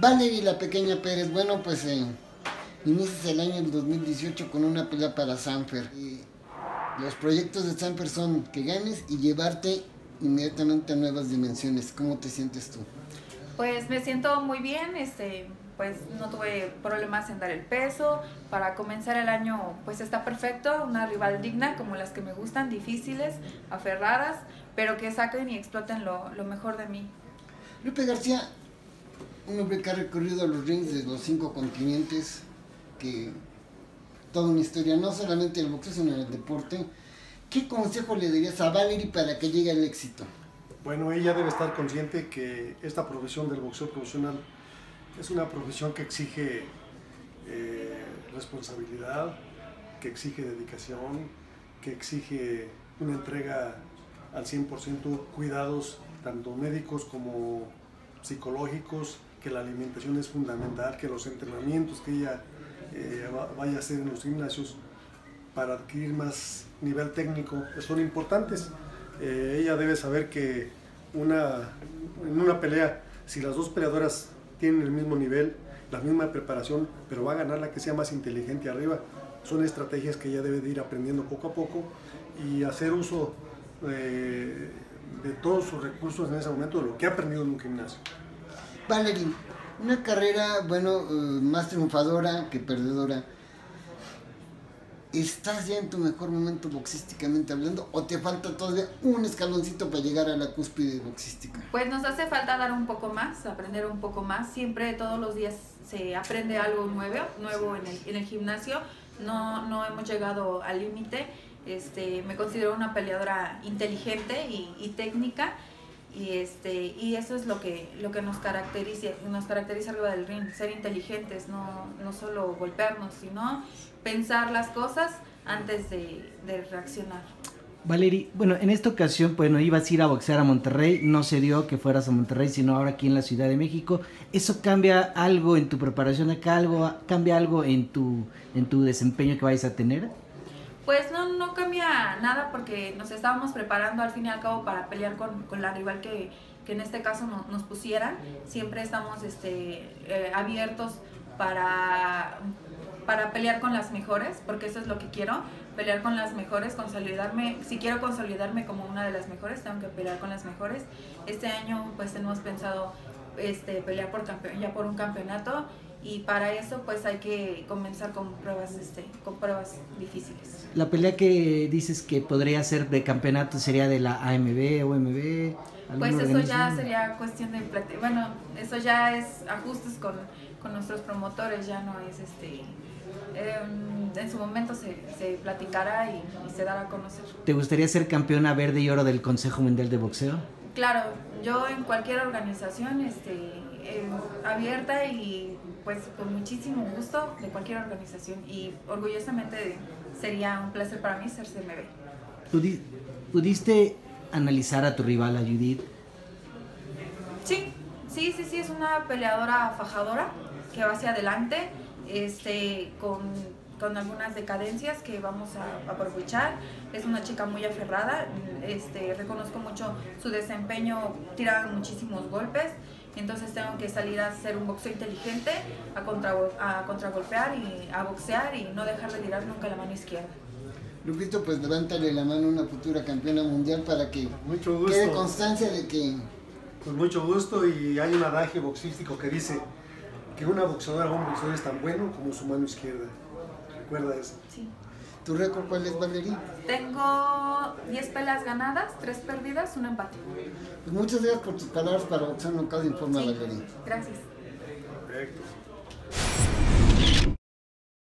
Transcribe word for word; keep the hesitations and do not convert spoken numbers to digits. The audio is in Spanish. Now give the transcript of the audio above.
Valery La Pequeña Pérez, bueno, pues eh, inicias el año dos mil dieciocho con una pelea para Sanfer. Y los proyectos de Sanfer son que ganes y llevarte inmediatamente a nuevas dimensiones. ¿Cómo te sientes tú? Pues me siento muy bien, este, pues no tuve problemas en dar el peso. Para comenzar el año pues está perfecto, una rival digna como las que me gustan, difíciles, aferradas, pero que saquen y exploten lo, lo mejor de mí. Lupe García, un hombre que ha recorrido los rings de los cinco continentes, que toda una historia, no solamente el boxeo, sino el deporte. ¿Qué consejo le darías a Valery para que llegue al éxito? Bueno, ella debe estar consciente que esta profesión del boxeo profesional es una profesión que exige eh, responsabilidad, que exige dedicación, que exige una entrega al cien por ciento, cuidados tanto médicos como psicológicos, que la alimentación es fundamental, que los entrenamientos que ella eh, vaya a hacer en los gimnasios para adquirir más nivel técnico son importantes. Eh, ella debe saber que una, en una pelea, si las dos peleadoras tienen el mismo nivel, la misma preparación, pero va a ganar la que sea más inteligente arriba, son estrategias que ella debe de ir aprendiendo poco a poco y hacer uso eh, de todos sus recursos en ese momento, de lo que ha aprendido en un gimnasio. Valery, una carrera, bueno, uh, más triunfadora que perdedora. ¿Estás ya en tu mejor momento boxísticamente hablando o te falta todavía un escaloncito para llegar a la cúspide boxística? Pues nos hace falta dar un poco más, aprender un poco más. Siempre, todos los días se aprende algo nuevo, nuevo en el, en el gimnasio. No, no hemos llegado al límite. Este, me considero una peleadora inteligente y, y técnica. Y, este, y eso es lo que, lo que nos caracteriza, nos caracteriza arriba del ring, ser inteligentes, no, no solo golpearnos, sino pensar las cosas antes de, de reaccionar. Valery, bueno, en esta ocasión, bueno, ibas a ir a boxear a Monterrey, no se dio que fueras a Monterrey, sino ahora aquí en la Ciudad de México. ¿Eso cambia algo en tu preparación acá, algo, cambia algo en tu, en tu desempeño que vayas a tener? Pues no, no cambia nada porque nos estábamos preparando al fin y al cabo para pelear con, con la rival que, que en este caso no, nos pusieran. Siempre estamos este, eh, abiertos para, para pelear con las mejores, porque eso es lo que quiero, pelear con las mejores, consolidarme. Si quiero consolidarme como una de las mejores, tengo que pelear con las mejores. Este año pues hemos pensado este, pelear por campeón, ya por un campeonato. Y para eso pues hay que comenzar con pruebas, este, con pruebas difíciles. La pelea que dices que podría ser de campeonato sería de la A M B, O M B. Pues eso ya sería cuestión de plate... bueno, eso ya es ajustes con, con nuestros promotores, ya no es este, eh, en su momento se, se platicará y, y se dará a conocer. ¿Te gustaría ser campeona verde y oro del Consejo Mundial de Boxeo? Claro, yo en cualquier organización este, eh, abierta y pues con muchísimo gusto de cualquier organización y orgullosamente sería un placer para mí ser C M B. ¿Pudi ¿Pudiste analizar a tu rival, a Judith? Sí, sí, sí, sí, es una peleadora fajadora que va hacia adelante, este, con, con algunas decadencias que vamos a, a aprovechar. Es una chica muy aferrada, este, reconozco mucho su desempeño, tira muchísimos golpes. Entonces tengo que salir a hacer un boxeo inteligente, a, contra, a contragolpear y a boxear y no dejar de tirar nunca la mano izquierda. Lupito, pues levántale la mano a una futura campeona mundial para que mucho gusto. Quede constancia de que... Con mucho gusto, y hay un adagio boxístico que dice que una boxeadora o un boxeador es tan bueno como su mano izquierda. ¿Recuerda eso? Sí. ¿Tu récord cuál es, Valery? Tengo diez peleas ganadas, tres perdidas, un empate. Pues muchas gracias por tus palabras para Boxeo Knockout Informa, sí. Valery. Gracias. Perfecto.